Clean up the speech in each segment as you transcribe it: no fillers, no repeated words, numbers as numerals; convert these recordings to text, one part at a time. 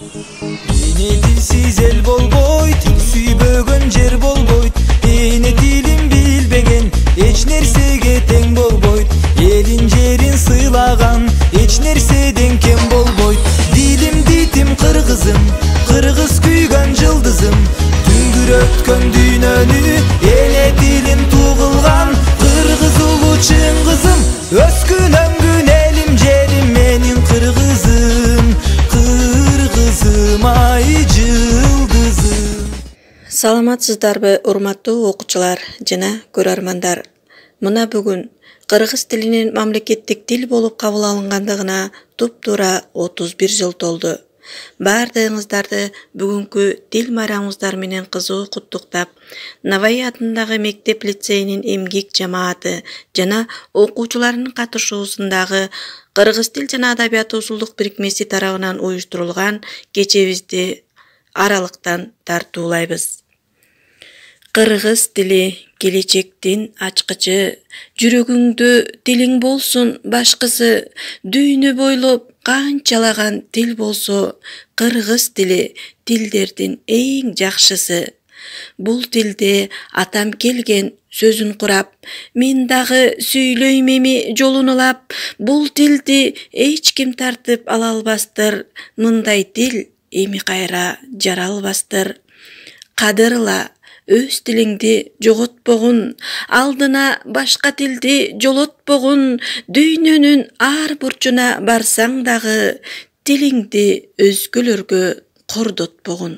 Ene tilsiz el bolboyt, til süybөгөн jer bolboyt. Ene tilin bilbegen, eч нерсеге тең болбойт. Элин жерин сыйлаган, эч нерседен кем болбойт. Дилим дитим кыргызым, кыргыз күйгөн жылдызым. Түнгүрөткөн дүйнөнү, эне тилин тугулган. Кыргыз улу чыңгызым, өскүн өңгүн элим жерим менин кыргызым. Кыргызым ай жылдызым. Саламатсыздарбы, урматтуу окуучулар жана көрөрмандар. Мына бүгүн кыргыз тилинин мамлекеттик тил болуп кабыл алынгандыгына туп-туура 31 жыл толду. Баардыгыңыздарды бүгүнкү тил майрамыңыздар менен кызуу куттуктап, Наваи атындагы мектеп лицейинин эмгек жамааты жана окуучуларынын катышуусундагы Кыргыз тил жана адабият узулдук бирикмеси тарабынан уюштурулган кечебизди аралыктан тартуулайбыз. Кыргыз тили келечектин ачкычы, жүрөгүңдө тилиң болсун башкысы, дүйнө бойлоп канчалаган тил болсо, кыргыз тили тилдердин эң жакшысы. Бул тилде атам келген сөзүн курап, мен дагы сүйлөйм эми жолун улап, бул тилди эч ким тартып ала албастыр, мындай тил эми кайра жаралбастыр. Кадырла өз тилиңди жоготпогун, алдына башка тилди жолотпогун, дүйнөнүн ар бурчуна барсаң дагы, тилиңди өзгөлөргө кордотпогун.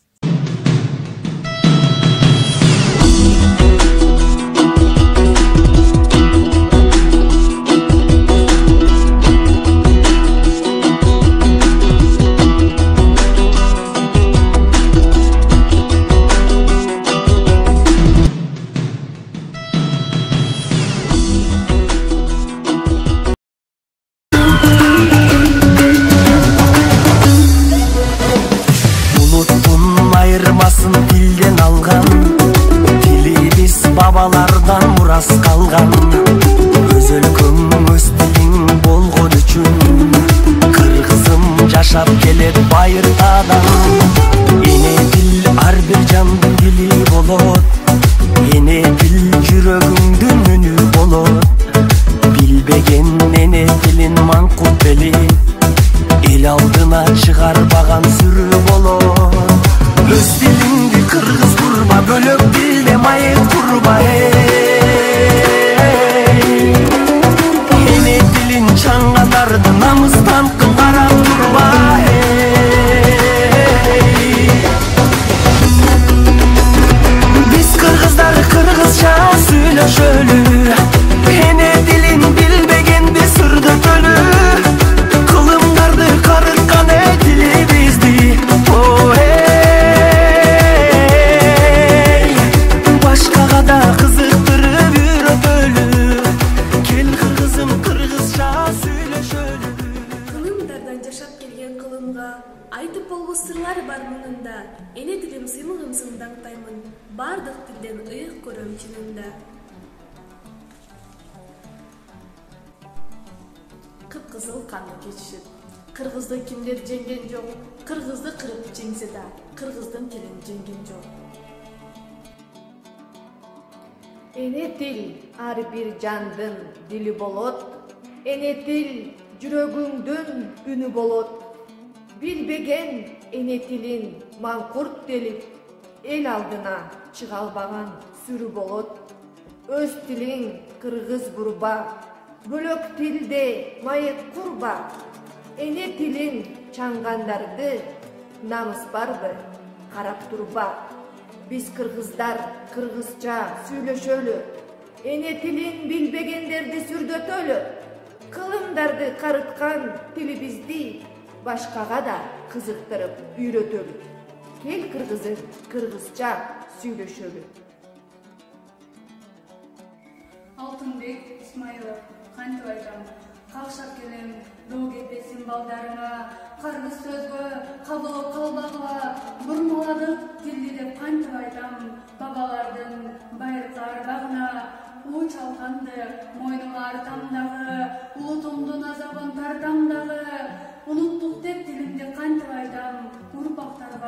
Tilden algan, tilimiz babalardan muras kalgan. Öz өлкөң, öz tilin болгон үчүн, кыргызым жашап келет байыртадан. Эне тил ар бир жандын тили болот, эне тил жүрөгүңдүн үнү болот. Билбеген эне тилин маңкурт белип, эл алдына чыгарбаган сүрү болот. Öz dilingdi kırgız kurma, bölök dilde mayet kurma. Ene dilin çangadardı, namıstan kıngara durma. Biz kırgızlar kırgızça söylöşölü, ene dilin bilbegendi sırdı tölü. Kılımdardı karıtkan dili bizdi. Айтып болбос сырлар бар муңунда, эне тилим сыймыгымсың даңтаймын, бардык тилден ыйык көрөм чынында. Кып-кызыл канды кечишип, кыргызды кимдер жеңген жок, кыргызды кырып жеңсе да, кыргыздын тилин жеңген жок. Эне тил ар бир жандын дили болот, эне тил жүрөгүңдүн үнү болот. Билбеген эне тилин маңкурт делип, эл алдына чыга албаган сүрү болот. Өз тилиң кыргыз бурба, бөлөк тилде майыт курба. Эне тилин чаңгандарды намыс барбы карап турба. Биз кыргыздар кыргызча сүйлөшөлү, эне тилин билбегендерди сүрдөтөлү. Кылымдарды карыткан тилибизди башкага да кызыктырып үйрөтөлү. Кел кыргызым, кыргызча сүйлөшөлү. Алтынбек Исмаилов, кантип айтам, калшап келем, доо кетпесин балдарыңа, кыргыз сөзгө кабыл калбагыла, бурмаладык тилди деп кантип айтам, бабалардын байыркы арбагына, уу чалканды мойнума артам дагы, улутумдун азабын тартам дагы, уnuttук деп тилимди кантип айтам,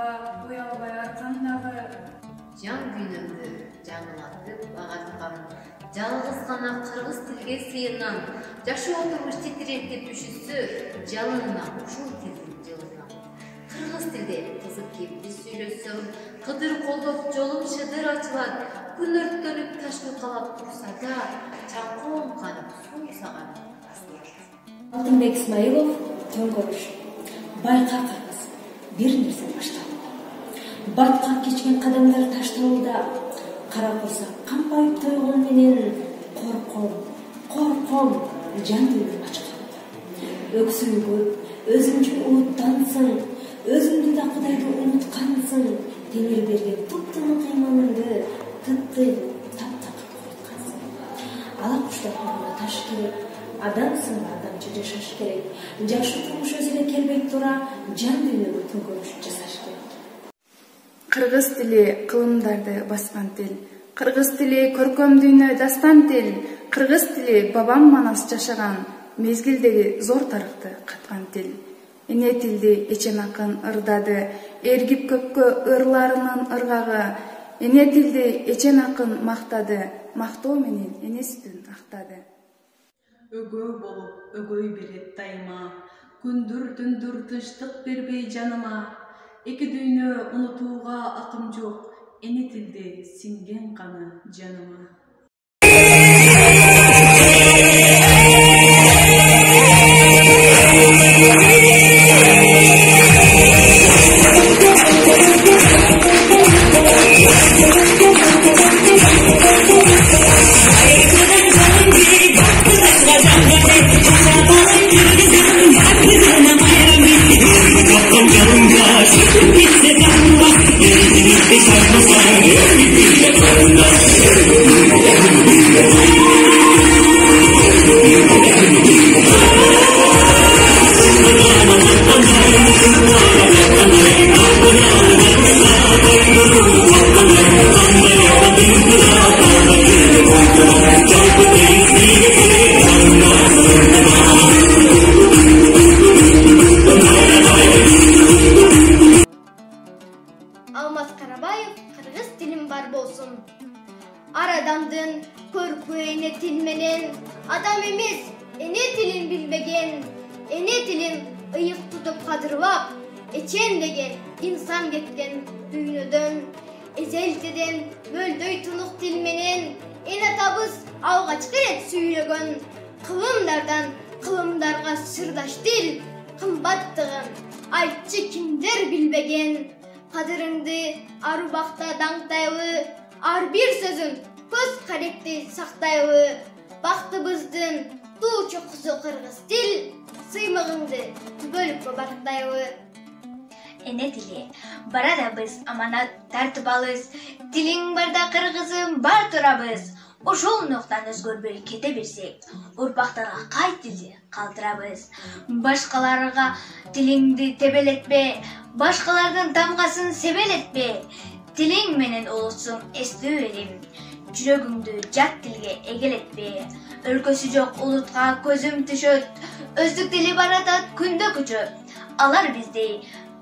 уялбай аркандагы жан күйнөмдү жаңылатып багаткан жалгыз гана кыргыз тилге сыйынган жашоо турмуш титиретип үшүсө жалынына ушул тилдин жылына кыргыз тилде кызык кепти сүйлөсөм кыдыр колдоп жолум шыдыр ачылат күн өрттөнүп таш калап турса да чаңкоом канып суусаган Алтынбек Исмаилов, Төңкөрүш. Байка кыргыз, бир нерсе башталды. Батка кечкен кадамдар ташталды. Кара курсак кампайып тойгон менен корком, жан дүйнөм ачкан. Өксүнгүп, өзүңчө улуттансың, өзүңдү да Кудайды унуткансың. Теңир берген туптуну кыймылыңды тыптыйын таптакыр коюткансың. Ала куштар таш керек. Адамсың адамча жашаш керек. Жакшы турмуш өзү эле келбей тура жан дүйнөгө төңкөрүш жасаш керек. Кыргыз тили кылымдарды баскан тил. Кыргыз тили көркөм дүйнө дастан тил. Кыргыз тили бабам манас жашаган мезгилдеги зор тарыхты каткан тил. Эне тилди эчен акын ырдады, эргип көккө ырларынын ыргагы. Эне тилди эчен акын мактады, мактоо менен энесин актады. Өгөө болуп өгөй берет дайыма, күндүр түндүр тынчтык бербей жаныма. Эки дүйнө унутууга акым жок, эне тилде сиңген каны жаныма. Ар адамдын көркү эне тил менен, адам эмес эне тилин билбеген, эне тилин ыйык тутуп кадырлап, эчен деген инсан кеткен дүйнөдөн, эзелтеден мөлдөй тунук тил менен, эне атабыз алгач рет сүйлөгөн, кылымдардан кылымдарга сырдаш тил, кымбаттыгын айтчы кимдер билбеген, кадырыңды ар убакта даңтайлы, ар бир сөзүн көз каректи сактайлы, бактыбыздын туу чокусу кыргыз тил, сыймыгыңды бөлүп бактайлы. Эне тили барада биз аманат тартып алыбыз, тилиң барда кыргызым бар турабыз. Ошол ноктан өзгөрбөй кете берсек, урпактарга кай тилди калтырабыз. Башкаларга тилиңди тебелетпе, башкалардын тамгасын себелетпе. Тилиң менен улусуң эстүү элим, жүрөгүңдү жат тилге эгелетпе. Өлкөсү жок улутка көзүм түшөт, өздүк тили баратат күндө күчөт. Алар биздей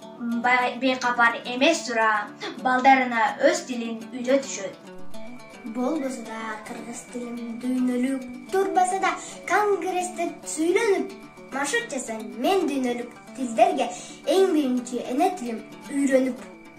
бейкапар эмес тура, балдарына өз тилин үйрөтүшөт. Болбосо да кыргыз тилим дүйнөлүк, турбаса да конгрессте сүйлөнүп, маршрут жасайм мен дүйнөлүк тилдерге эң биринчи эне тилим үйрөнүп.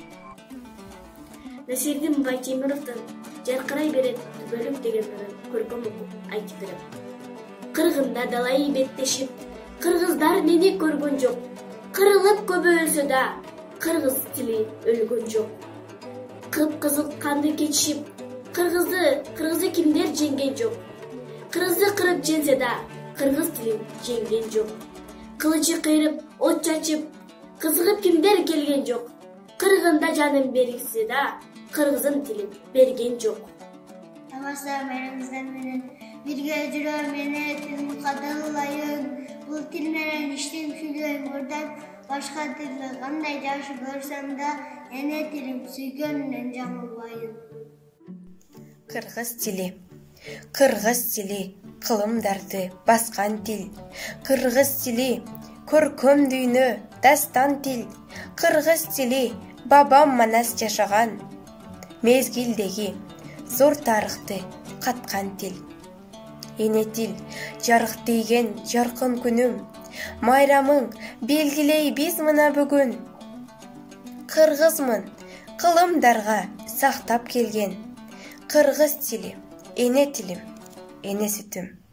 Насирдин Байтемировдун жаркырай берет бөлүм деген ырын көркөм окуп айтып берем. Кыргында далай беттешип, кыргыздар мени көргөн жок. Кырылып көбө өлсө да кыргыз тили өлгөн жок. Кып-кызыл канды кечишип, кыргызды кимдер жеңген жок. Кыргызды кырып женсе да кыргыз тилин жеңген жок. Кылычы кыйрып, от чачып, кызыгып кимдер келген жок. Кыргында жанын бергисе да кыргыздын тилин берген жок. Тамаша мээрибизден менен бирге жүрөм, эне тилин кадырлайын. Бул тил менен иштеп сүйлөйм, мурдан башка тилди кандай жакшы көрсөм да эне тилим сүйгөнүнөн жаңылбайын. Кыргыз тили кылымдарды баскан тил. Кыргыз тили көркөм дүйнө дастан тил, кыргыз тили бабам манас жашаган, мезгилдеги зор тарыхты каткан тил. Эне тил жарык тийген жаркын күнүм, майрамың белгилей биз мына бүгүн. Кыргызмын кылымдарга сактап келген, кыргыз тили эне тилим, эне сүтүм.